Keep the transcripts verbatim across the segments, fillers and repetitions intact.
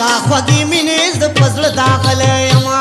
تا خوږې مینې زه په زړه داغلی یمه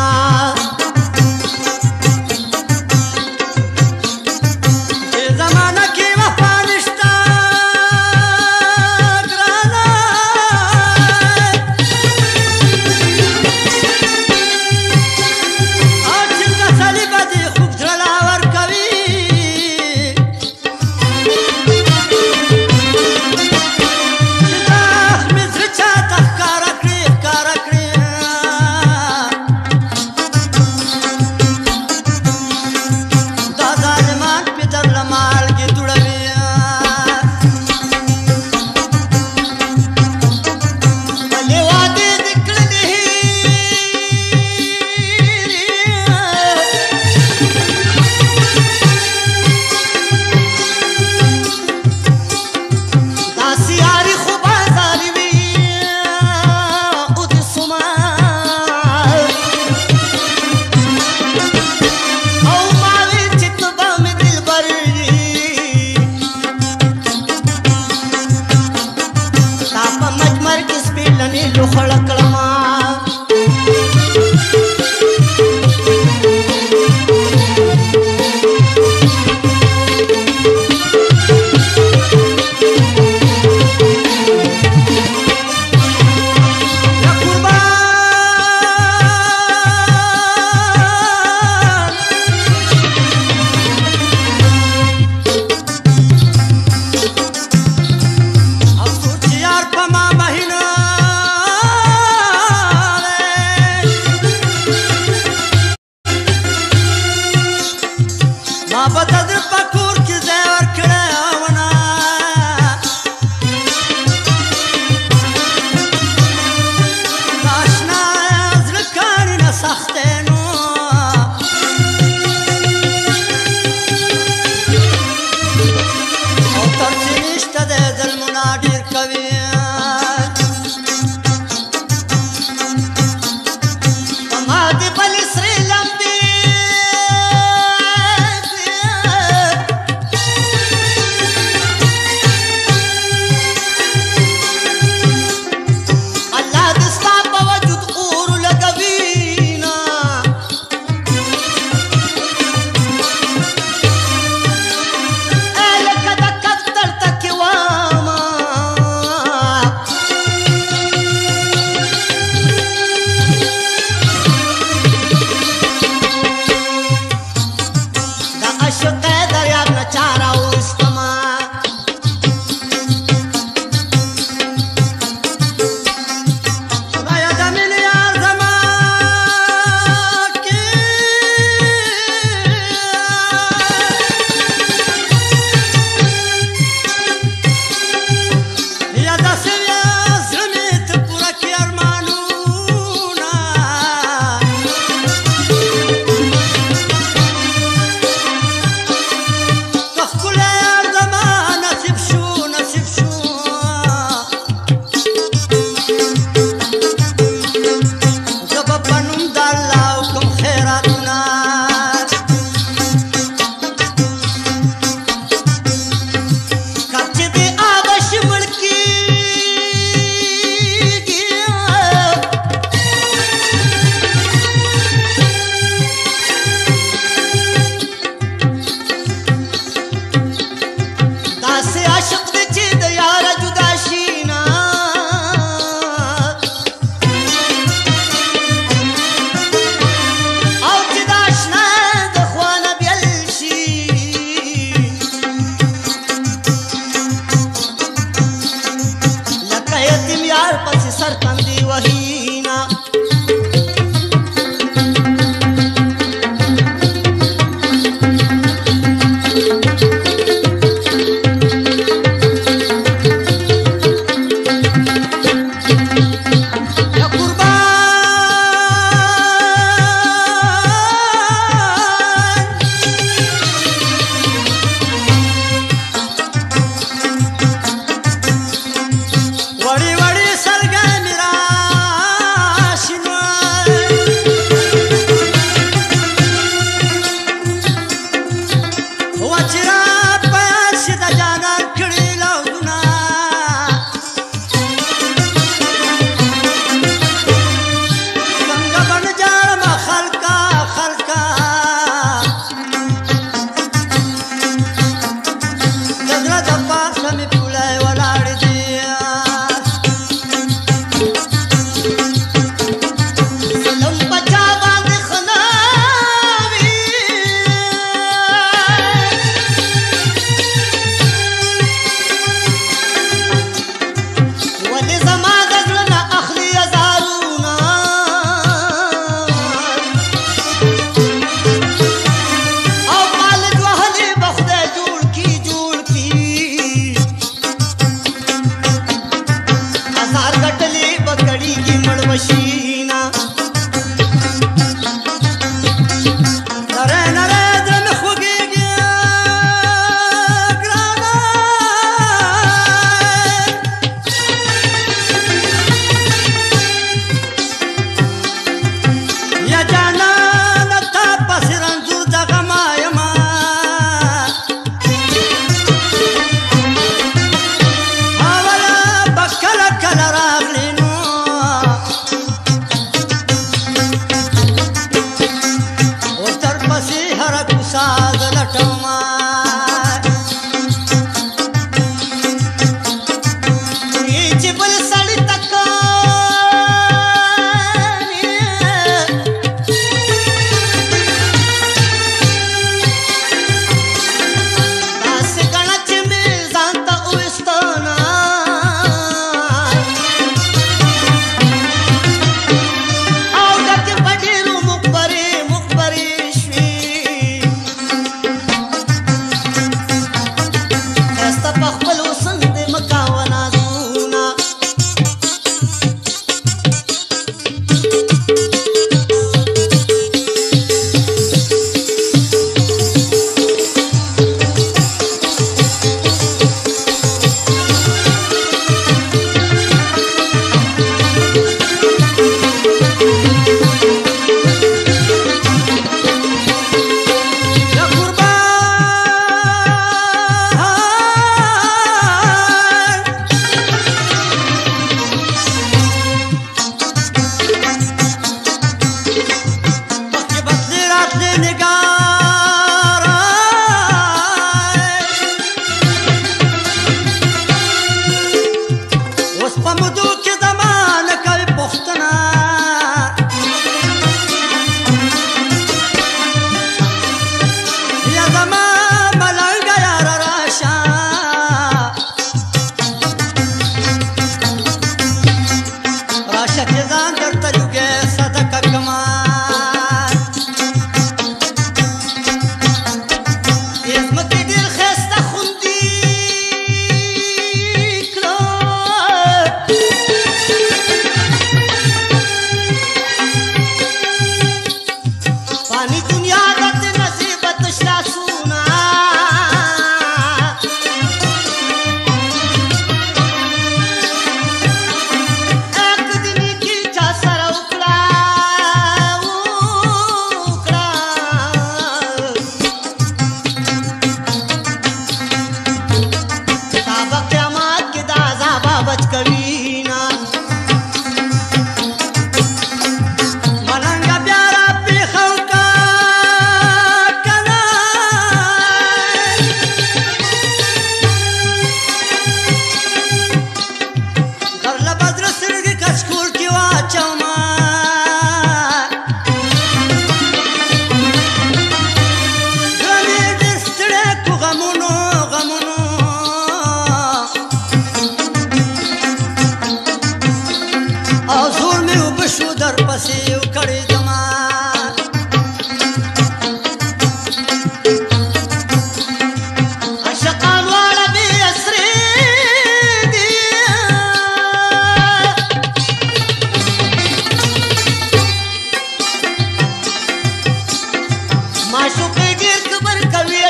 زمان ما به د زړه په کور کې ځای ورکړی ونه د اشنا زړه کاڼي نه سخت دی نو او ترڅې نشته دی ظلمونه ډېر کوي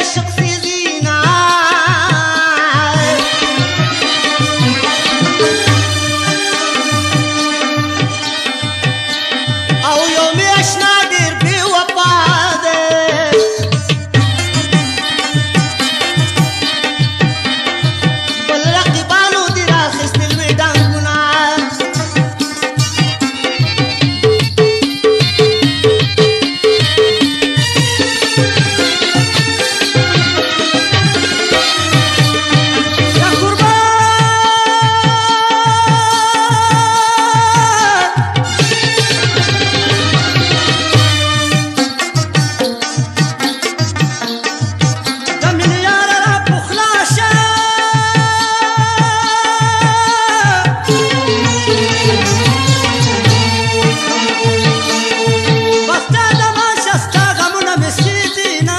عشق في زينة أو يوم يش نادر بوفاده والرقبانو دي راخص الميدان كنا يا قربان ده مليار رب وخلاشه بستاده ماش استاغمونا مسكيتينا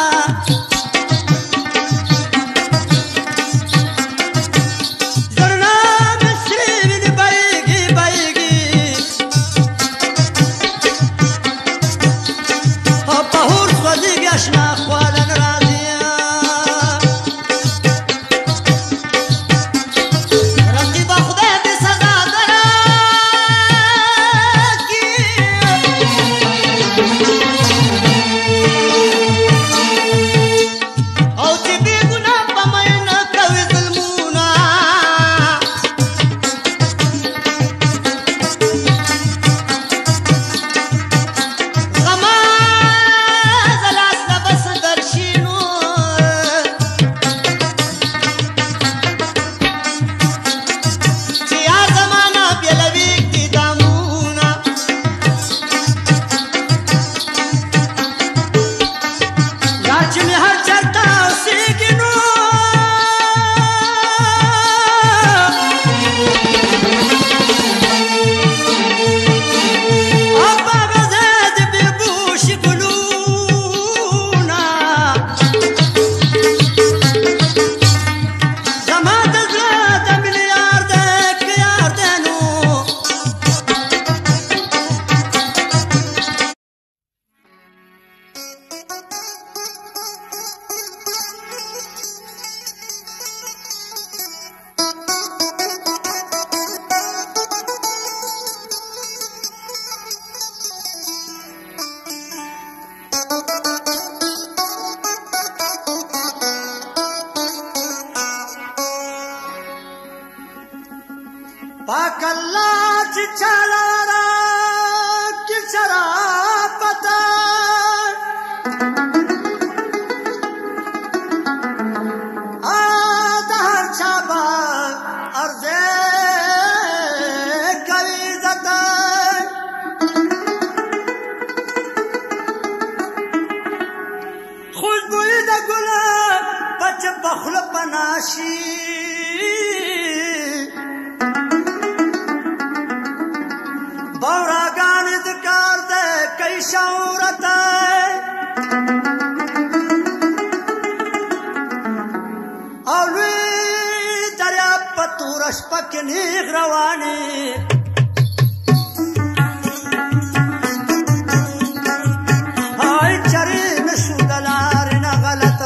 زرنا مصري من بيجي بيجي الطهور صديق يشنا اخوالا راضية رقيب خدي بصدا دراكي او تبي قنا بمينا كوي ظلمونا غماز العسل بس درشينو يا زمانا بيلبيك دي دامونا راجم هر چرتا سيگنو أبا بزاد ببوش قلونا زمان تزراد مليار دك ياردنو पाक अल्लाह चिचारा किचरा पता आदहर छाबा अर्ज़े कवी ज़ता खुशबुई द गुल बच बखल पनाशी بوراگان ذکر ده کئی شعورت اولوی دریاب پتورش پک نیغ روانی های چری مشو دلار نغلط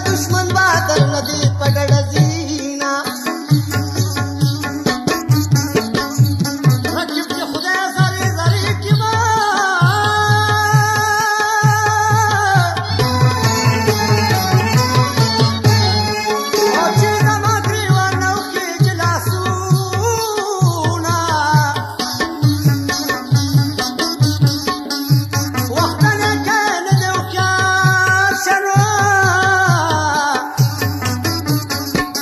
دشمن بادر ندی پګړ زینا رکب دې خدای زری زری کی ما او چې زما ګریوانو کې جلاسونا وختنا كان دوكا شنو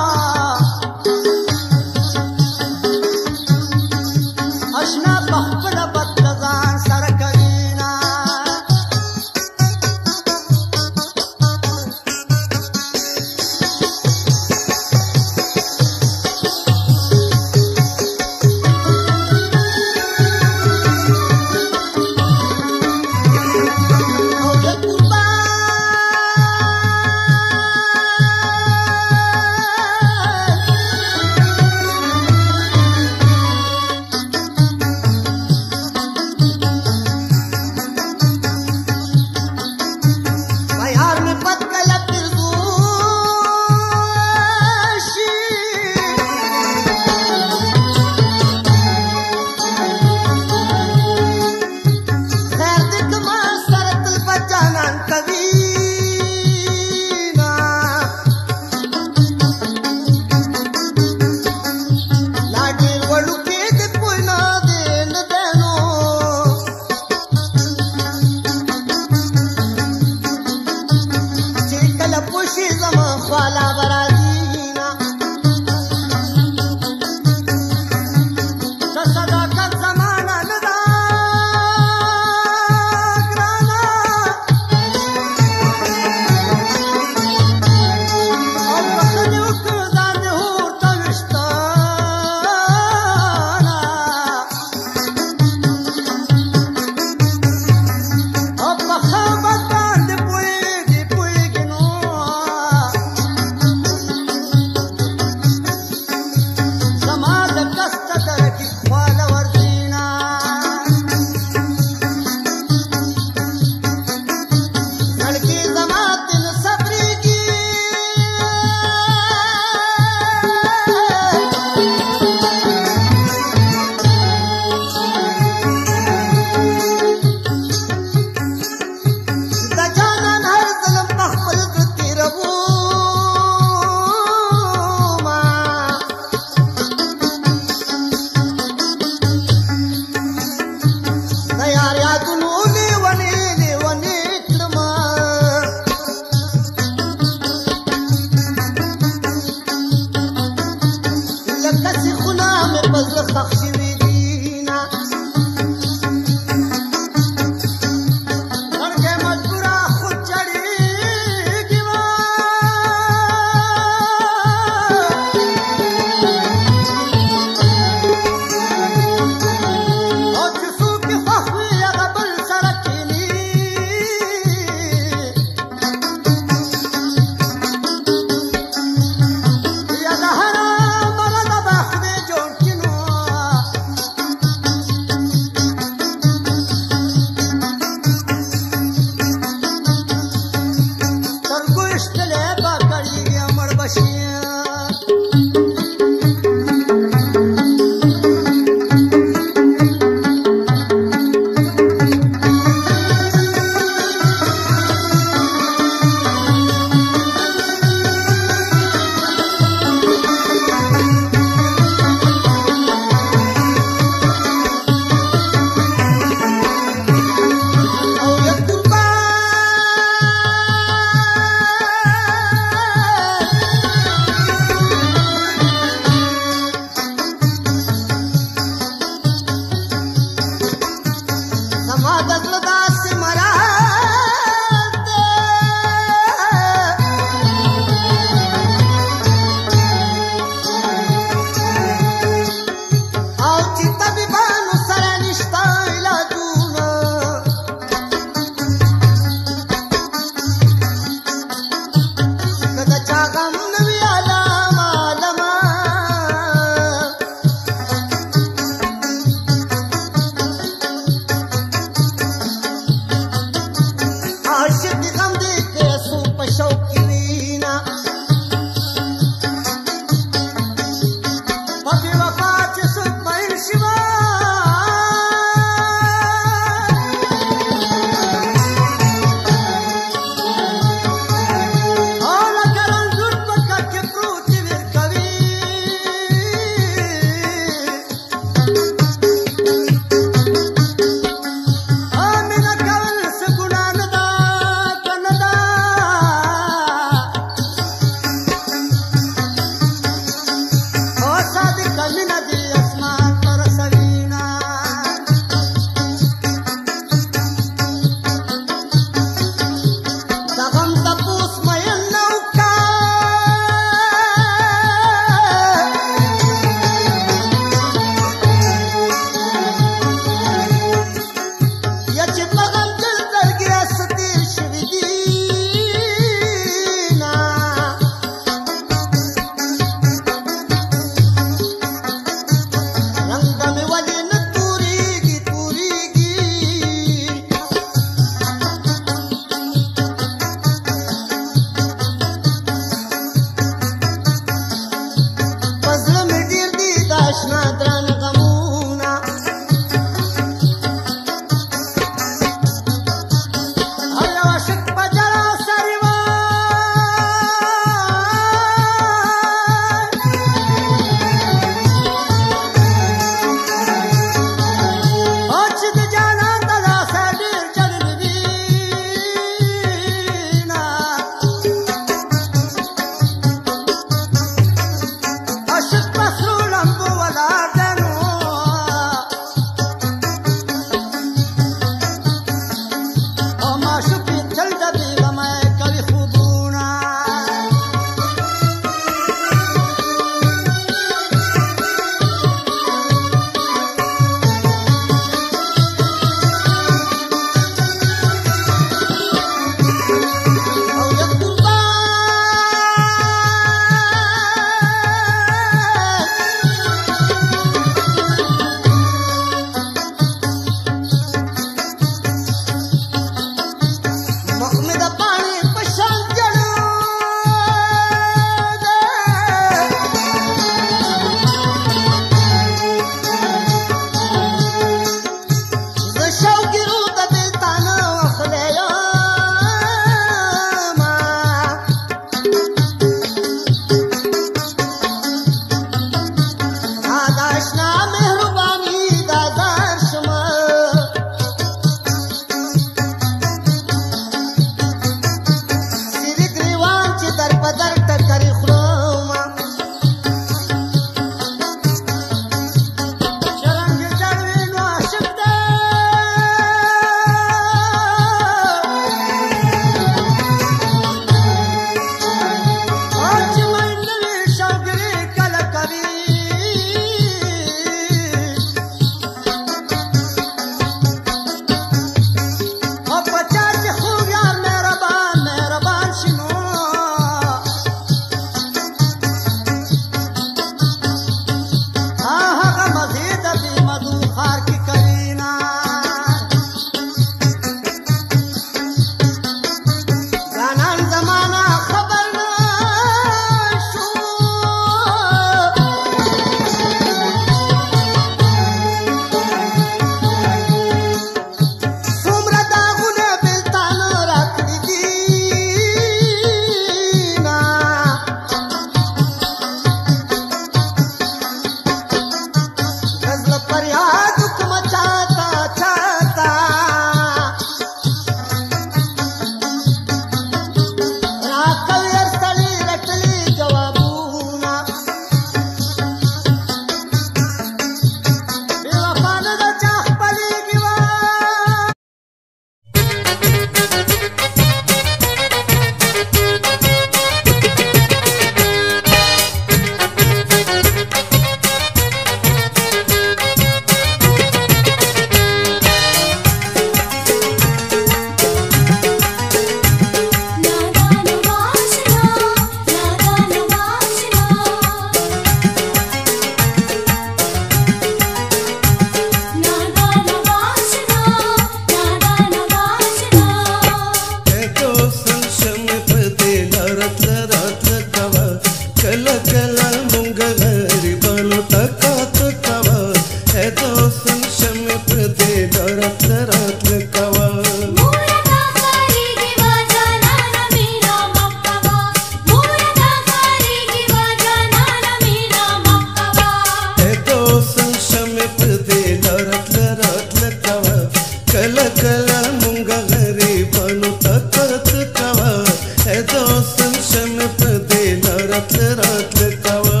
راتل راتل کوا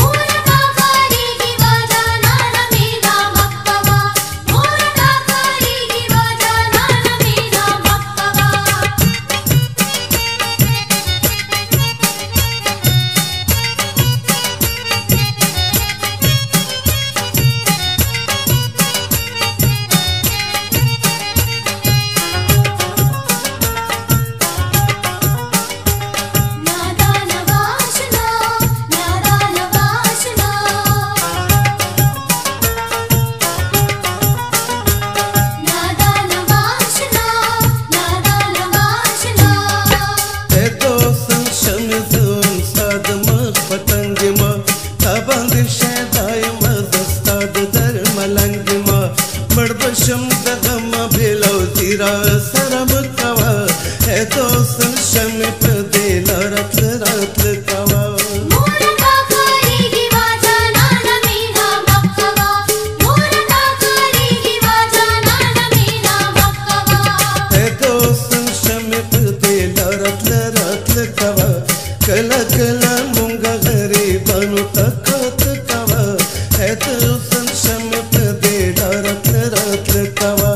شم دغم بلو تیرا سرم کوا ہے دوست شم پدے لرت لرت کوا مور کا کری گی واجانا نمینا مکوا مور کا کری گی واجانا نمینا مکوا ہے دوست شم پدے لرت لرت کوا کلا کلا مونگا غریبانو تکات کوا ہے دوست شم پدے لرت لرت کوا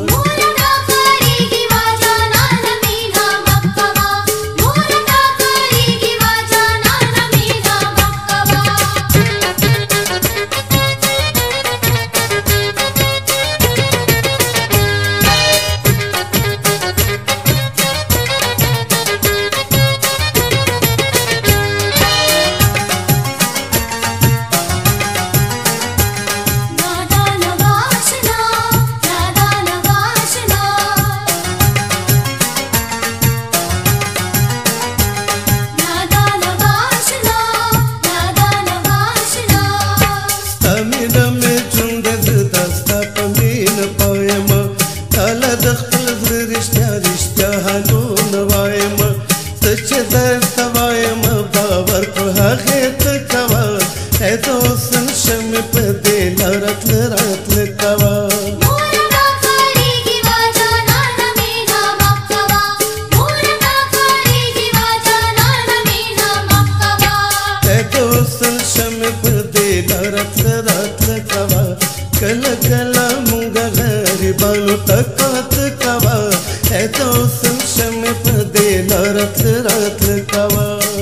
دوسن شم پدے لرت لرت کوا مور کا کری گی واجانا نمینا مکوا مور کا کری گی واجانا نمینا مکوا ہے دوسن شم پدے لرت لرت کوا کلا کلا مونگا غریبانو تکات کوا ہے دوسن شم پدے لرت لرت کوا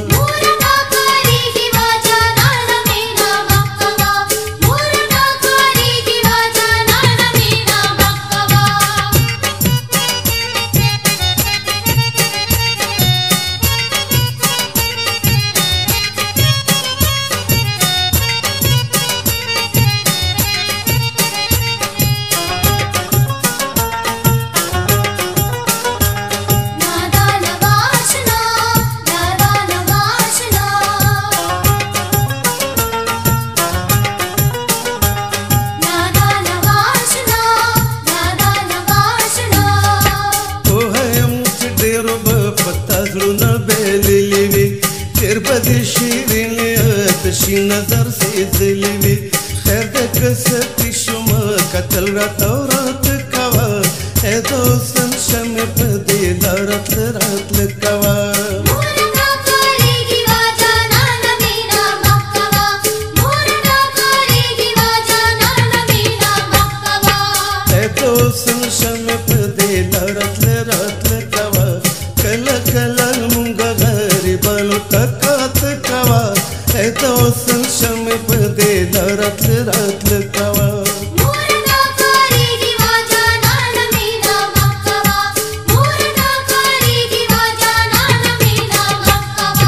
شي نظر سيزلي وي خير دك ستي شما قتل راتورات كوا اے دوسن شم پدي لرت لرت كوا مور کا کری گی واجانا نمینا مکوا مور کا کری گی واجانا نمینا مکوا اے دوسن شم پدي لرت لرت كوا کلا کلا مونگا غریبانو تکات کوا ہے دوسن شم پدے لرت لرت کوا مور کا کری گی واجانا نمینا مکوا مور کا کری گی واجانا نمینا مکوا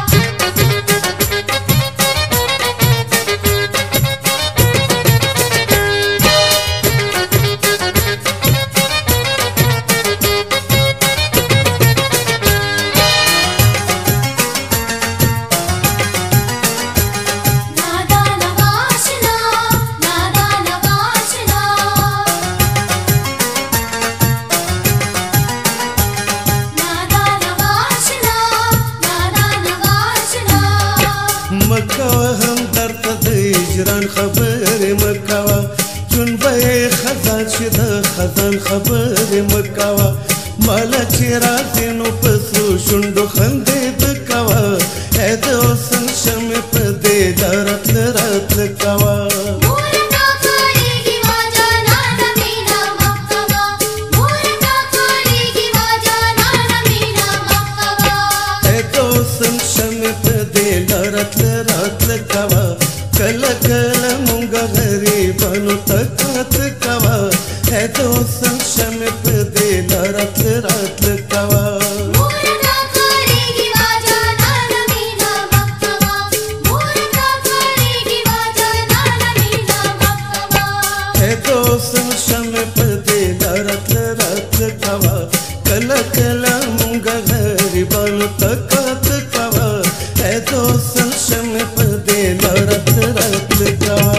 هجران خبر مکوا چون به خزان شده خزان خبر مکوا مالا چی رازینو پسو شندو خنده دکوا है दोसन शम पदे रत्न रत्न कवा ಮೂರನ ಕಾಲಿಗೆ ವಾಜ ನಾನ ಮೀನ ಮಕ್ಕವ ಮೂರನ ಕಾಲಿಗೆ ವಾಜ ನಾನ ಮೀನ ಮಕ್ಕವ है दोसन शम पदे रत्न रत्न कवा कल कल मुंग हरी बनु तकत कवा है दोसन शम पदे रत्न रत्न कवा ಮೂರನ ಕಾಲಿಗೆ ವಾಜ ನಾನ ಮೀನ ಮಕ್ಕವ ಮೂರನ ಕಾಲಿಗೆ ವಾಜ ನಾನ ಮೀನ ಮಕ್ಕವ है दोसन शम पदे रत्न रत्न कवा कल कल मुंग हरी बनु तकत कवा है दोसन शम पदे रत्न रत्न कवा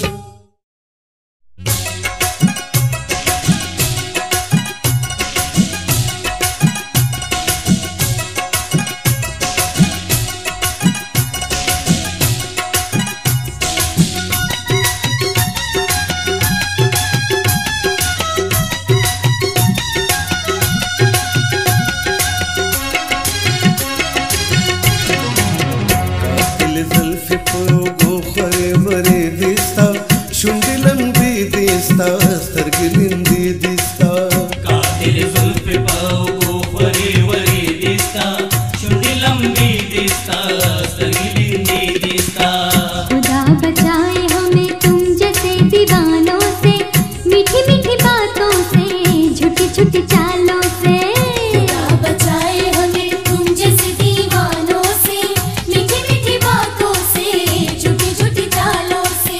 दिल जुल्फी पोगो खरे बरे दिसता शुंडी लंबी दिसता सरगिलिंदी दिसता कातिल जुल्फे पाऊ वरी वरी दिसता शुंडी लंबी दिसता सरगिलिंदी दिसता खुदा बचाए हमें तुम जैसे दीवानों से मीठी मीठी बातों से झूठी झूठी चालों से खुदा बचाए हमें तुम जैसे दीवानों से मीठी मीठी बातों से झूठी झूठी चालों से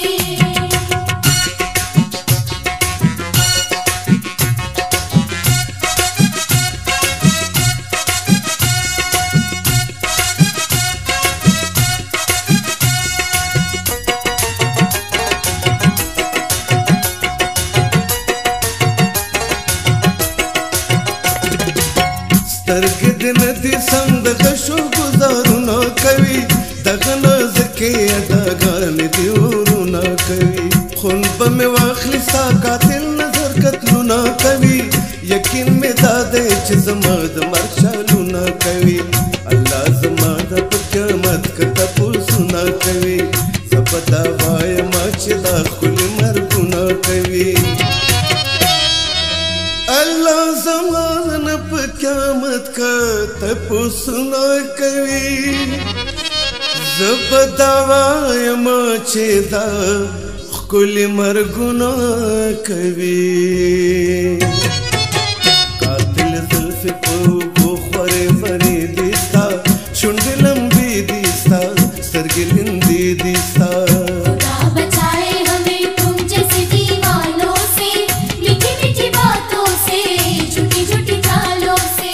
سترګې د ندي سم د غشو گزارونه کوي دغه ناز کې اداګان دی ورونه کوي خون به مې واخلي ستا قاتل نظر قتلونه کوي یقین مې دا دی چې زما د مرګ چالونه کوي الله زما د په قیامت کې تپوسونه کوي زه به دا وایم چې دا ښکلي مرګونه کوي अल्लाह ज़मान पे क़यामत का तपस्सुना कवी ज़ब दावाय माचेदा कुल मरगुना कवी कातिल ज़ुल्फ़ को ख़रे वरी दिसता शुंड लंबी दिसता सरगिलिंदी दिसता खुदा बचाए हमें तुम जैसे दीवानों से मीठी मीठी बातों से झूठी झूठी चालों से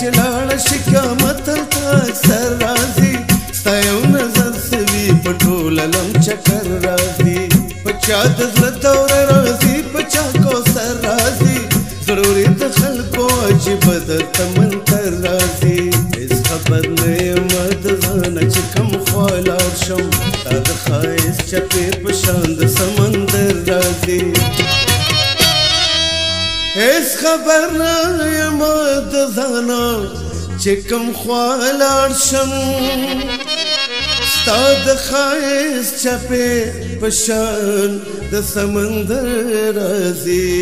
چلاړ شکا متل تا سر راځي ستا یو نظر سوي پټول لم چکر راځي پچا د زړه دوره راځي پچا کو سر راځي ضروري د خلکو عجیب د تمنتر راځي هیڅ خبر نه یم د ځانه چې کوم خوا لاړ شم تا د ښایست چپې په شان د سمندر راځي هیڅ خبر نه یم د ځانه چې کوم خوا لاړ شم ستا د ښایست چپې په شان د سمندر راځي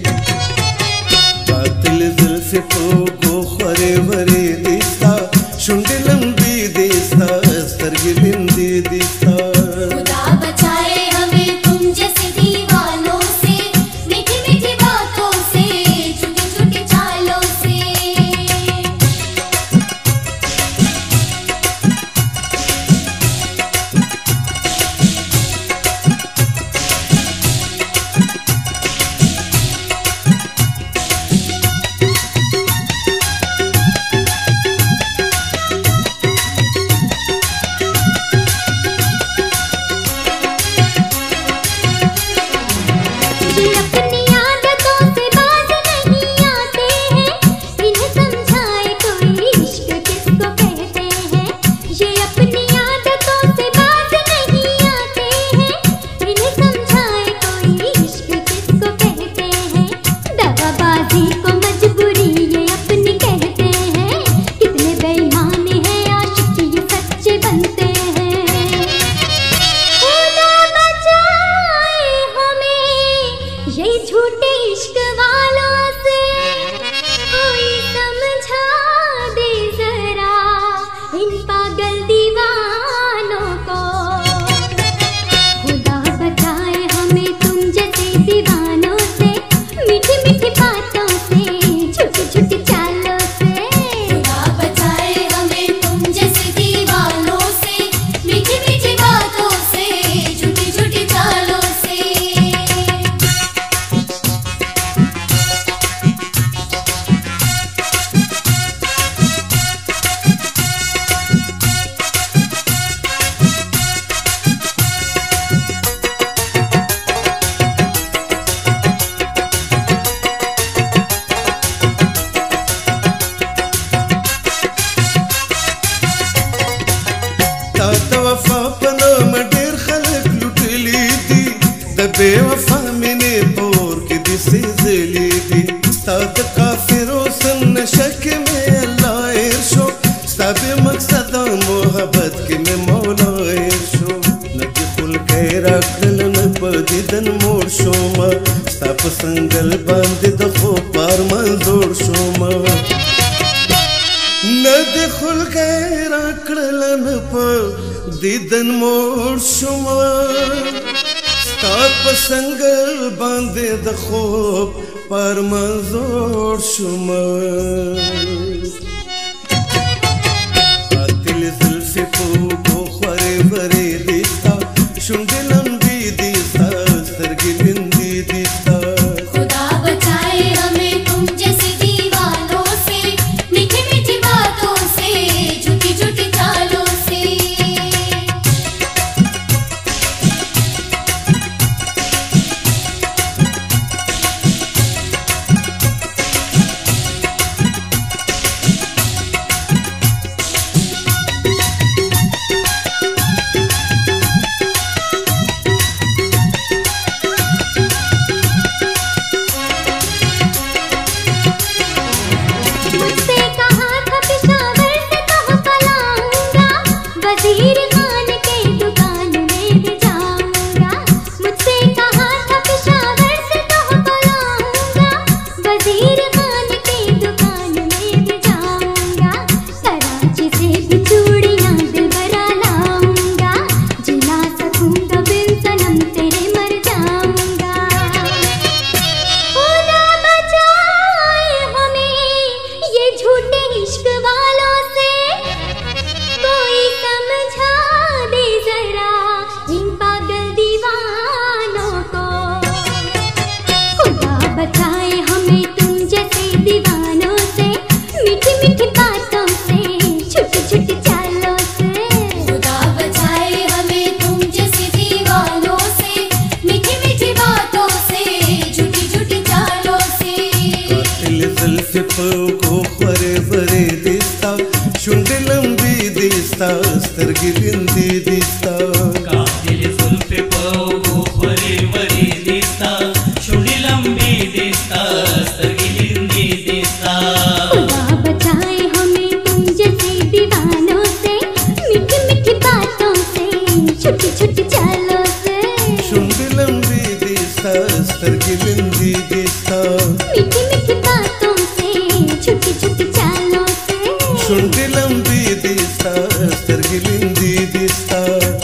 قاتل زلفې په اوږو خورې ورې دي ستا شونډې لمبې دي ستا سترګې بندې دي ستا खुदा बचाए हमें तुम जैसे दीवानों से मीठी मीठी बातों से झूठी झूठी चालों से ये अपनी आदतों से बाज नहीं आते हैं इन्हें समझाए कोई इश्क किसको कहते हैं ये अपनी आदतों से बाज नहीं आते हैं इन्हें समझाए कोई इश्क किसको कहते हैं दगाबाजी को मजबूरी ये अपनी कहते हैं कितने बेईमान हैं आशिक ये सच्चे बनते हैं खुदा बचाए हमें ये झूठे इश्क वालों से कोई समझा दे जरा इन पागल दीवानों को खुदा बचाए हमें तुम जैसे दीवानों से मीठी मीठी बातों से झूठी झूठी चालों से खुदा बचाए हमें तुम जैसे दीवानों से मीठी मीठी बातों से झूठी झूठी चालों से تا د وفا په نوم ډېر خلک لوټلي دي د بې وفا مینې په اور کې دي سېزلي دي ستا د کافرو سن نشه کې مې الله ایر شو ستا بې مقصده محبت کې مې مولا ایر شو نه دې خلکی راکړل نه په دیدن موړ شومه ستا په سنګل باندې د خوب په ارمان زوړ شومه نه دې خلکی راکړل نه په دیدن موړ شومه ستا په سنګل باندې د خوب په ارمان زوړ شومه قاتل زلفې په اوږو خورې ورې دي ستا شونډې لمبې دي ستا سترګې بندې دي ستا खुदा बचाए हमें तुम जैसे दीवानों से मीठी मीठी बातों से झूठी झूठी चालों से बातों से, छोटी छोटी चालों से। खुदा बचाए हमें तुम जैसे दीवानों से, मीठी मीठी बातों से, झूठी झूठी चालों से। कातिल जुल्फे को खरे बरे दिसता, शुंड लंबी दिसता, स्तरगिलिंदी दिसता। कातिल जुल्फे पाऊ वरी वरी दिसता, शुंडी लंबी दिसता, स्तरगिलिंदी दिसता। खुदा बचाए हमें तुम जैसे दीवानों से, मीठी मीठी बातों से, छोटी छोटी चालों से। शुंड लंबी दिसता, स्तरगिलिंदी दिसता। मीठी मीठी बातों से, छोटी छोटी चालों से। शुंड लंबी दिसता, स्तरगिलिंदी दिसता।